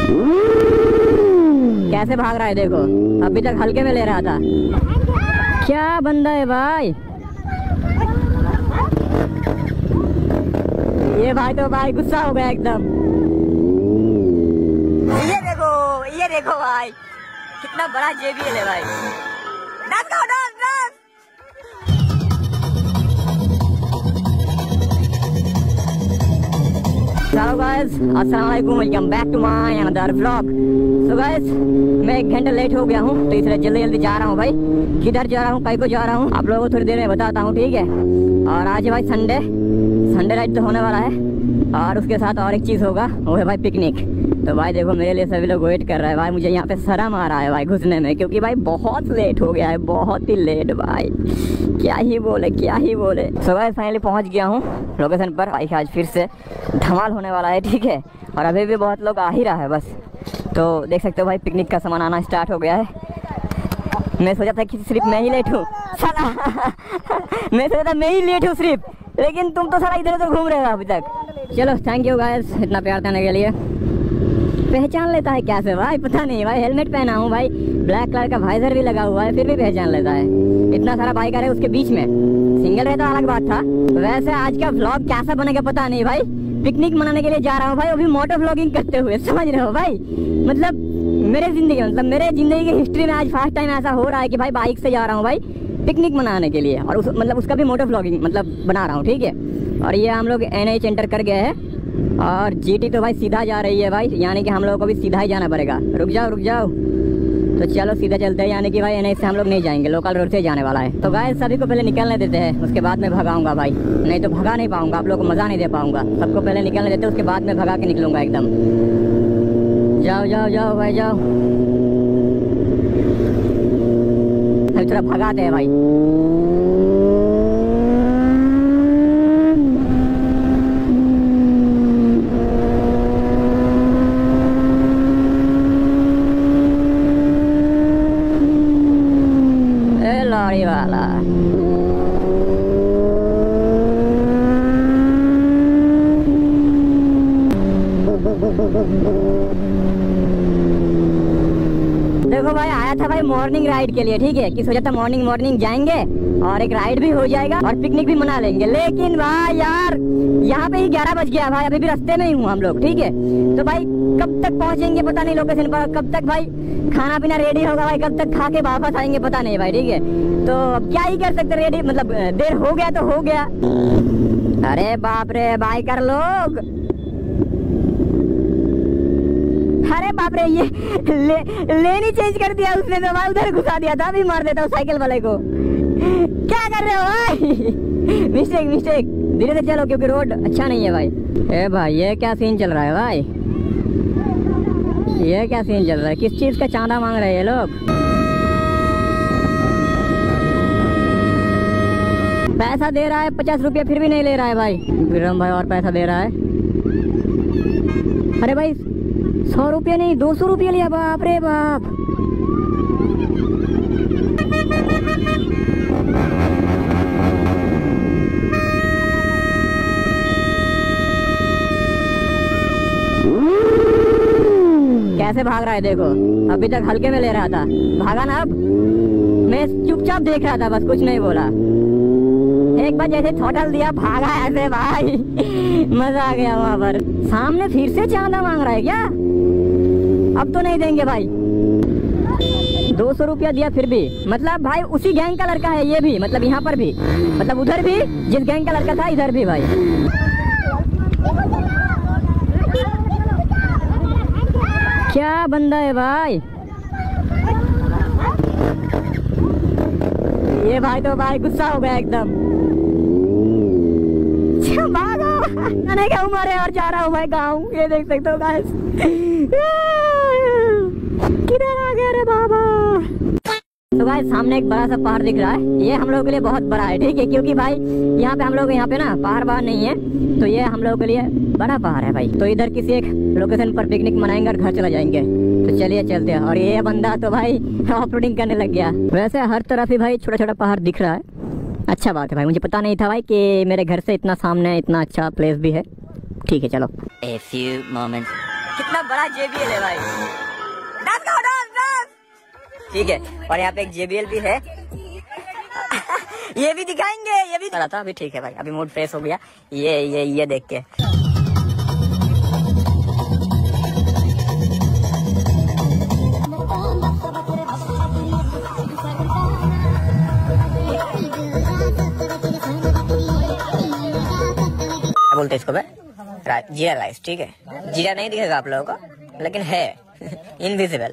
कैसे भाग रहा है देखो, अभी तक हल्के में ले रहा था। क्या बंदा है भाई ये, भाई तो भाई गुस्सा हो गया एकदम। ये देखो भाई कितना बड़ा JBL है भाई। डांस करो, डांस डांस। हेलो गाइस, अस्सलाम वालेकुम, welcome back to my another vlog. So guys, मैं 1 घंटा लेट हो गया हूँ, तो इसलिए जल्दी जल्दी जा रहा हूँ भाई। किधर जा रहा हूँ, कहीं को जा रहा हूँ, आप लोगों को थोड़ी देर में बताता हूँ, ठीक है। और आज है भाई संडे नाइट तो होने वाला है, और उसके साथ और एक चीज़ होगा, वो है भाई पिकनिक। तो भाई देखो मेरे लिए सभी लोग वेट कर रहे हैं भाई। मुझे यहाँ पे शर्म आ रहा है भाई घुसने में, क्योंकि भाई बहुत लेट हो गया है, बहुत ही लेट भाई, क्या ही बोले क्या ही बोले। सो गाइस फाइनली पहुँच गया हूँ लोकेशन पर। भाई आज फिर से धमाल होने वाला है, ठीक है। और अभी भी बहुत लोग आ ही रहा है बस, तो देख सकते हो भाई पिकनिक का सामान आना स्टार्ट हो गया है। मैं सोचा था कि सिर्फ मैं ही लेट हूँ साला मैं सोचा था मैं ही लेट हूँ सिर्फ, लेकिन तुम तो साला इधर उधर घूम रहे हो अभी तक। चलो थैंक यू गाइस इतना प्यार देने के लिए। पहचान लेता है कैसे भाई, पता नहीं भाई। हेलमेट पहना हूँ भाई, ब्लैक कलर का वाइजर भी लगा हुआ है, फिर भी पहचान लेता है। इतना सारा बाइकर है उसके बीच में, सिंगल रहता अलग बात था। वैसे आज का व्लॉग कैसा बनेगा पता नहीं भाई। पिकनिक मनाने के लिए जा रहा हूँ भाई, अभी मोटो व्लॉगिंग करते हुए, समझ रहे हो भाई। मतलब मेरे जिंदगी की हिस्ट्री में आज फर्स्ट टाइम ऐसा हो रहा है कि भाई बाइक से जा रहा हूँ भाई पिकनिक मनाने के लिए, और उसका भी मोटो व्लॉगिंग मतलब बना रहा हूँ, ठीक है। और ये हम लोग NH एंटर कर गए हैं, और GT तो भाई सीधा जा रही है भाई, यानी कि हम लोगों को भी सीधा ही जाना पड़ेगा। रुक जाओ, तो चलो सीधा चलते हैं, यानी कि भाई NH से हम लोग नहीं जाएंगे, लोकल रोड से जाने वाला है। तो गाइस सभी को पहले निकलने देते हैं, उसके बाद में भगाऊंगा भाई, नहीं तो भगा नहीं पाऊंगा, आप लोगों को मजा नहीं दे पाऊंगा। सबको पहले निकलने देते हैं, उसके बाद में भगा के निकलूंगा एकदम। जाओ भाई जाओ, अभी थोड़ा भगाते हैं भाई। लॉरी वाला देखो भाई, आया था भाई मॉर्निंग राइड के लिए, ठीक है, कि सोचा था मॉर्निंग जाएंगे और एक राइड भी हो जाएगा और पिकनिक भी मना लेंगे। लेकिन भाई यार यहाँ पे ही 11 बज गया भाई, अभी भी रास्ते में ही हूँ हम लोग, ठीक है। तो भाई कब तक पहुँचेंगे पता नहीं लोकेशन पर, कब तक भाई खाना पीना रेडी होगा भाई, कब तक खा के वापस आएंगे पता नहीं भाई, ठीक है। तो अब क्या ही कर सकते, रेडी मतलब देर हो गया तो हो गया। अरे बाप रे बाइकर लोग, अरे बाप रे, ये लेन ही चेंज कर दिया उसने तो भाई, उधर घुसा दिया था। अभी मार देता हूँ साइकिल वाले को। क्या कर रहे हो भाई मिस्टेक, धीरे से चलो क्योंकि रोड अच्छा नहीं है भाई। ए भाई ये क्या सीन चल रहा है भाई, ये क्या सीन चल रहा है, किस चीज का चांदा मांग रहे हैं ये लोग। पैसा दे रहा है 50 रुपया, फिर भी नहीं ले रहा है भाई। विक्रम भाई और पैसा दे रहा है। अरे भाई 100 रुपया नहीं 200 रुपया लिया, बाप रे बाप। कैसे भाग रहा है देखो, अभी तक हल्के में ले रहा था, भागा ना। अब मैं चुपचाप देख रहा था, बस कुछ नहीं बोला। एक बार जैसे थोटल दिया भागा ऐसे भाई मजा आ गया वहां पर। सामने फिर से चांदा मांग रहा है क्या, अब तो नहीं देंगे भाई। 200 रुपया दिया फिर भी, मतलब भाई उसी गैंग का लड़का है ये भी, मतलब यहाँ पर भी, मतलब उधर भी जिस गैंग का लड़का था इधर भी भाई। क्या बंदा है भाई ये, भाई तो भाई गुस्सा हो गया एकदम। भागो क्या उम्र और जा रहा हूँ भाई गाँव, ये देख सकते हो गाइस। किधर आ गया रे बाबा। तो भाई सामने एक बड़ा सा पहाड़ दिख रहा है, ये हम लोगों के लिए बहुत बड़ा है, ठीक है, क्योंकि भाई यहाँ पे हम लोग यहाँ पे ना पहाड़ नहीं है, तो ये हम लोगों के लिए बड़ा पहाड़ है भाई। तो इधर किसी एक लोकेशन पर पिकनिक मनाएंगे और घर चला जाएंगे। तो चलिए चलते हैं। और ये बंदा तो भाई ऑफ रोडिंग करने लग गया। वैसे हर तरफ ही भाई छोटा छोटा पहाड़ दिख रहा है, अच्छा बात है भाई, मुझे पता नहीं था भाई कि मेरे घर से इतना सामने इतना अच्छा प्लेस भी है। ठीक है चलो। A few moments कितना बड़ा JBL है भाई। ठीक है, और यहाँ पे एक JBL भी है। ये भी दिखाएंगे, ये भी था अभी। ठीक है भाई, अभी मूड फ्रेश हो गया ये देख के। बोलते इसको जीरा राइस। ठीक है, जीरा नहीं दिखेगा आप लोगों को, लेकिन है इनविजिबल।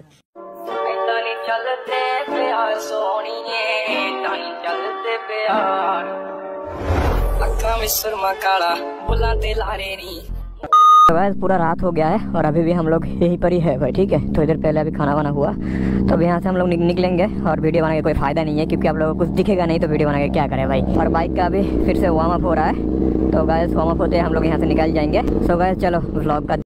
चलते प्यार सोनिए, चलते प्यार अखा में सुरमा काला बुलाते लारे नी। तो गाइस पूरा रात हो गया है और अभी भी हम लोग यहीं पर ही है भाई। ठीक है, थोड़ी देर पहले अभी खाना वाना हुआ, तो अब यहाँ से हम लोग निकलेंगे और वीडियो बनाने का कोई फायदा नहीं है, क्योंकि आप लोगों को कुछ दिखेगा नहीं तो वीडियो बना के क्या करें भाई। और बाइक का अभी फिर से वार्म अप हो रहा है, तो गाइस वार्म अप होते हम लोग यहाँ से निकल जाएंगे। सो गाइस चलो व्लॉग का